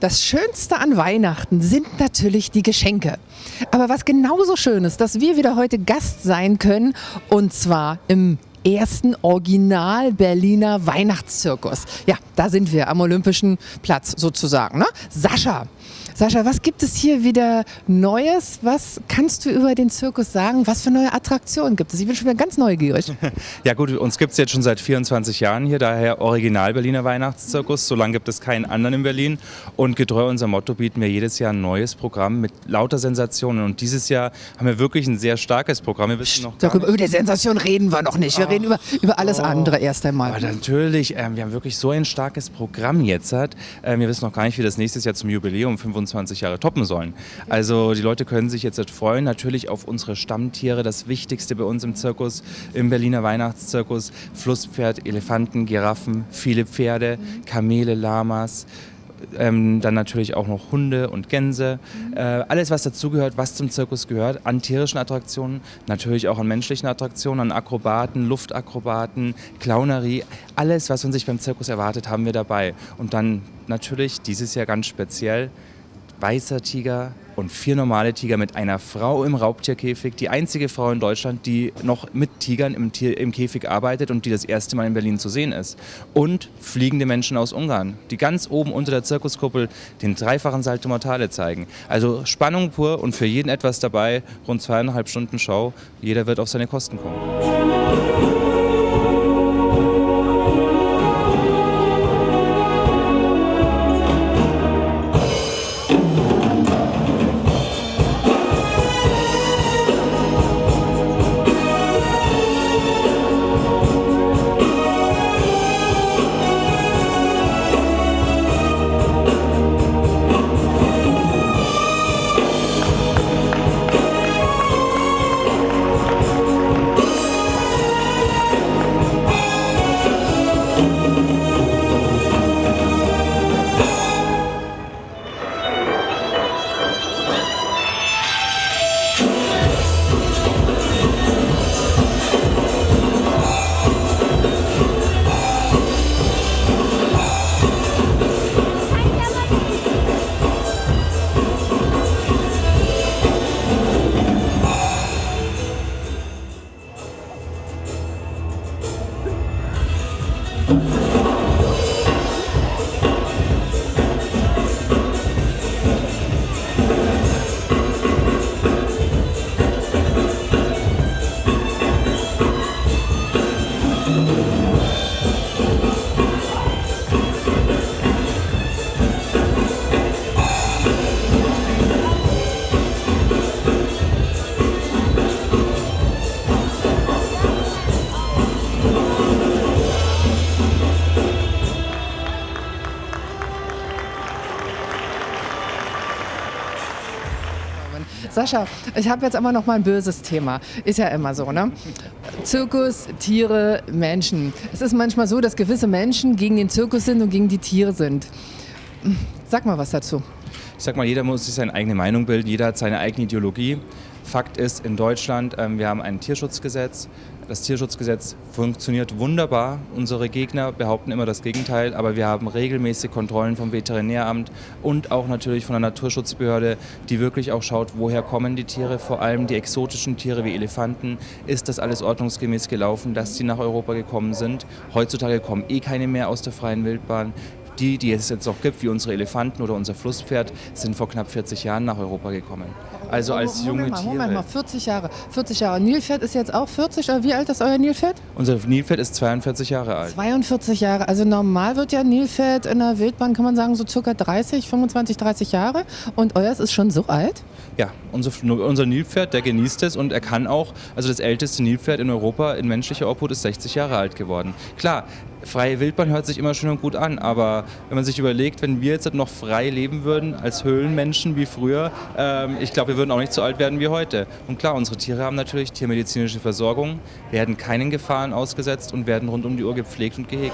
Das Schönste an Weihnachten sind natürlich die Geschenke. Aber was genauso schön ist, dass wir wieder heute Gast sein können, und zwar im ersten Original Berliner Weihnachtszirkus. Ja, da sind wir am Olympischen Platz sozusagen, ne? Sascha, was gibt es hier wieder Neues? Was kannst du über den Zirkus sagen? Was für neue Attraktionen gibt es? Ich bin schon wieder ganz neugierig. Ja gut, uns gibt es jetzt schon seit 24 Jahren hier, daher Original Berliner Weihnachtszirkus. So lange gibt es keinen anderen in Berlin. Und getreu unserem Motto bieten wir jedes Jahr ein neues Programm mit lauter Sensationen. Und dieses Jahr haben wir wirklich ein sehr starkes Programm. Wir wissen noch gar nicht. Über die Sensation reden wir noch nicht. Wir reden über alles andere erst einmal. Aber natürlich, wir haben wirklich so ein starkes Programm jetzt. Wir wissen noch gar nicht, wie das nächstes Jahr zum Jubiläum 25 Jahre toppen sollen. Also die Leute können sich jetzt freuen, natürlich auf unsere Stammtiere, das Wichtigste bei uns im Zirkus, im Berliner Weihnachtszirkus: Flusspferd, Elefanten, Giraffen, viele Pferde, Kamele, Lamas. Dann natürlich auch noch Hunde und Gänse. Alles, was dazugehört, was zum Zirkus gehört, an tierischen Attraktionen, natürlich auch an menschlichen Attraktionen, an Akrobaten, Luftakrobaten, Clownerie. Alles, was man sich beim Zirkus erwartet, haben wir dabei. Und dann natürlich dieses Jahr ganz speziell weißer Tiger und 4 normale Tiger mit einer Frau im Raubtierkäfig. Die einzige Frau in Deutschland, die noch mit Tigern im Käfig arbeitet und die das erste Mal in Berlin zu sehen ist. Und fliegende Menschen aus Ungarn, die ganz oben unter der Zirkuskuppel den dreifachen Salto Mortale zeigen. Also Spannung pur und für jeden etwas dabei. Rund 2,5 Stunden Show. Jeder wird auf seine Kosten kommen. Sascha, ich habe jetzt aber noch mal ein böses Thema. Ist ja immer so, ne? Zirkus, Tiere, Menschen. Es ist manchmal so, dass gewisse Menschen gegen den Zirkus sind und gegen die Tiere sind. Sag mal was dazu. Ich sag mal, jeder muss sich seine eigene Meinung bilden, jeder hat seine eigene Ideologie. Fakt ist, in Deutschland, wir haben ein Tierschutzgesetz. Das Tierschutzgesetz funktioniert wunderbar. Unsere Gegner behaupten immer das Gegenteil, aber wir haben regelmäßig Kontrollen vom Veterinäramt und auch natürlich von der Naturschutzbehörde, die wirklich auch schaut, woher kommen die Tiere, vor allem die exotischen Tiere wie Elefanten. Ist das alles ordnungsgemäß gelaufen, dass die nach Europa gekommen sind? Heutzutage kommen keine mehr aus der freien Wildbahn. Die es jetzt noch gibt, wie unsere Elefanten oder unser Flusspferd, sind vor knapp 40 Jahren nach Europa gekommen. Also als junge Tiere. Moment mal, 40 Jahre. 40 Jahre. Nilpferd ist jetzt auch 40, oder wie alt ist euer Nilpferd? Unser Nilpferd ist 42 Jahre alt. 42 Jahre. Also normal wird ja Nilpferd in der Wildbahn, kann man sagen, so circa 25, 30 Jahre. Und euers ist schon so alt? Ja, unser Nilpferd, der genießt es und er kann auch, also das älteste Nilpferd in Europa in menschlicher Obhut ist 60 Jahre alt geworden. Klar, freie Wildbahn hört sich immer schön und gut an, aber wenn man sich überlegt, wenn wir jetzt noch frei leben würden als Höhlenmenschen wie früher, ich glaube, wir würden auch nicht so alt werden wie heute. Und klar, unsere Tiere haben natürlich tiermedizinische Versorgung, werden keinen Gefahren ausgesetzt und werden rund um die Uhr gepflegt und gehegt.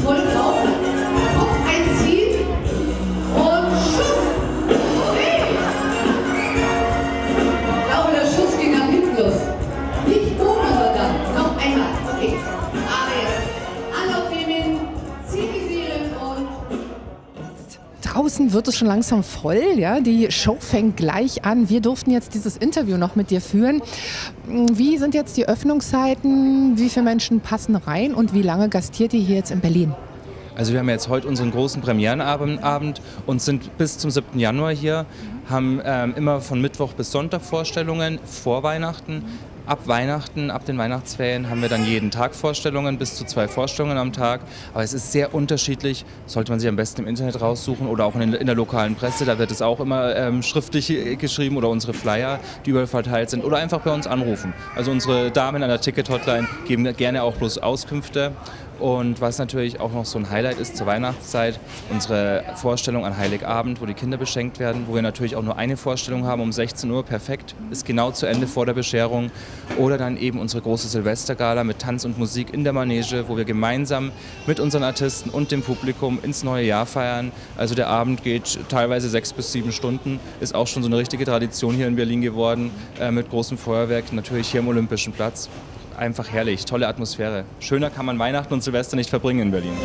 voll drauf. Kopf einziehen und Schuss. Hey! Ich glaube, der Schuss ging am hinten los. Nicht oben, sondern noch einmal. Okay. Aber jetzt Anlauf nehmen, zielisieren und... Draußen wird es schon langsam voll, ja? Die Show fängt gleich an. Wir durften jetzt dieses Interview noch mit dir führen. Wie sind jetzt die Öffnungszeiten? Wie viele Menschen passen rein und wie lange gastiert ihr hier jetzt in Berlin? Also wir haben jetzt heute unseren großen Premierenabend und sind bis zum 7. Januar hier, haben immer von Mittwoch bis Sonntag Vorstellungen vor Weihnachten. Ab Weihnachten, ab den Weihnachtsferien haben wir dann jeden Tag Vorstellungen, bis zu 2 Vorstellungen am Tag. Aber es ist sehr unterschiedlich, sollte man sich am besten im Internet raussuchen oder auch in der lokalen Presse. Da wird es auch immer schriftlich geschrieben oder unsere Flyer, die überall verteilt sind. Oder einfach bei uns anrufen. Also unsere Damen an der Ticket-Hotline geben gerne auch bloß Auskünfte. Und was natürlich auch noch so ein Highlight ist zur Weihnachtszeit, unsere Vorstellung an Heiligabend, wo die Kinder beschenkt werden, wo wir natürlich auch nur eine Vorstellung haben um 16 Uhr, perfekt, ist genau zu Ende vor der Bescherung. Oder dann eben unsere große Silvestergala mit Tanz und Musik in der Manege, wo wir gemeinsam mit unseren Artisten und dem Publikum ins neue Jahr feiern. Also der Abend geht teilweise 6 bis 7 Stunden, ist auch schon so eine richtige Tradition hier in Berlin geworden, mit großem Feuerwerk, natürlich hier am Olympischen Platz. Einfach herrlich, tolle Atmosphäre. Schöner kann man Weihnachten und Silvester nicht verbringen in Berlin.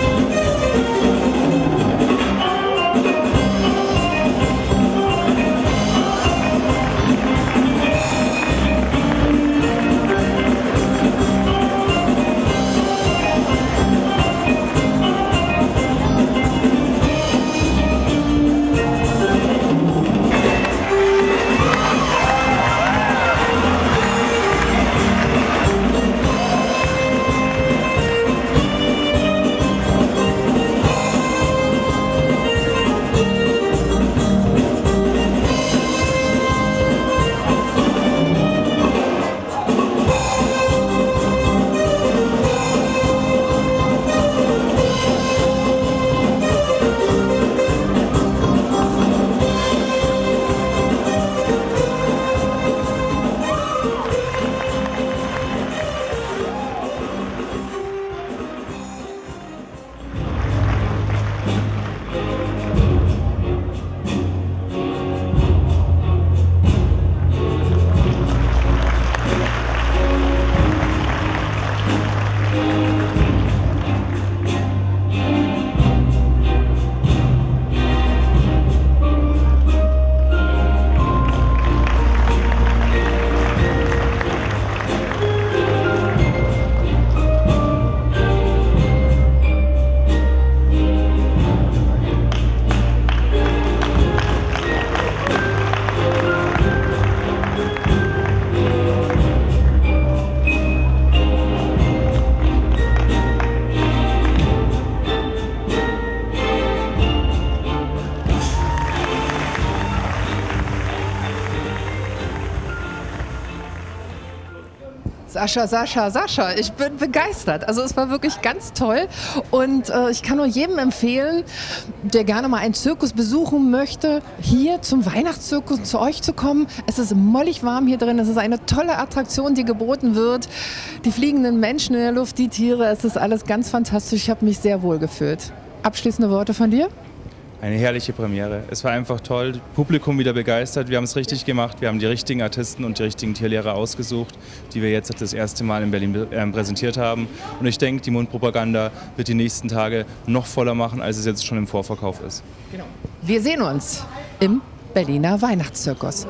Sascha, ich bin begeistert. Also es war wirklich ganz toll und ich kann nur jedem empfehlen, der gerne mal einen Zirkus besuchen möchte, hier zum Weihnachtszirkus zu euch zu kommen. Es ist mollig warm hier drin, es ist eine tolle Attraktion, die geboten wird. Die fliegenden Menschen in der Luft, die Tiere, es ist alles ganz fantastisch. Ich habe mich sehr wohl gefühlt. Abschließende Worte von dir? Eine herrliche Premiere. Es war einfach toll, das Publikum wieder begeistert. Wir haben es richtig gemacht. Wir haben die richtigen Artisten und die richtigen Tierlehrer ausgesucht, die wir jetzt das erste Mal in Berlin präsentiert haben. Und ich denke, die Mundpropaganda wird die nächsten Tage noch voller machen, als es jetzt schon im Vorverkauf ist. Genau. Wir sehen uns im Berliner Weihnachtszirkus.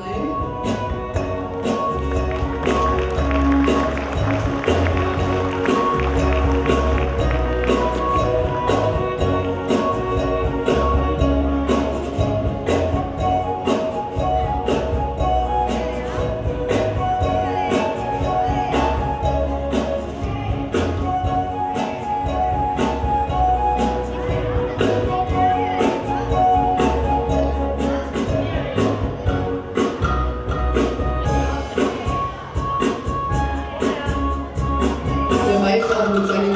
Mit seinen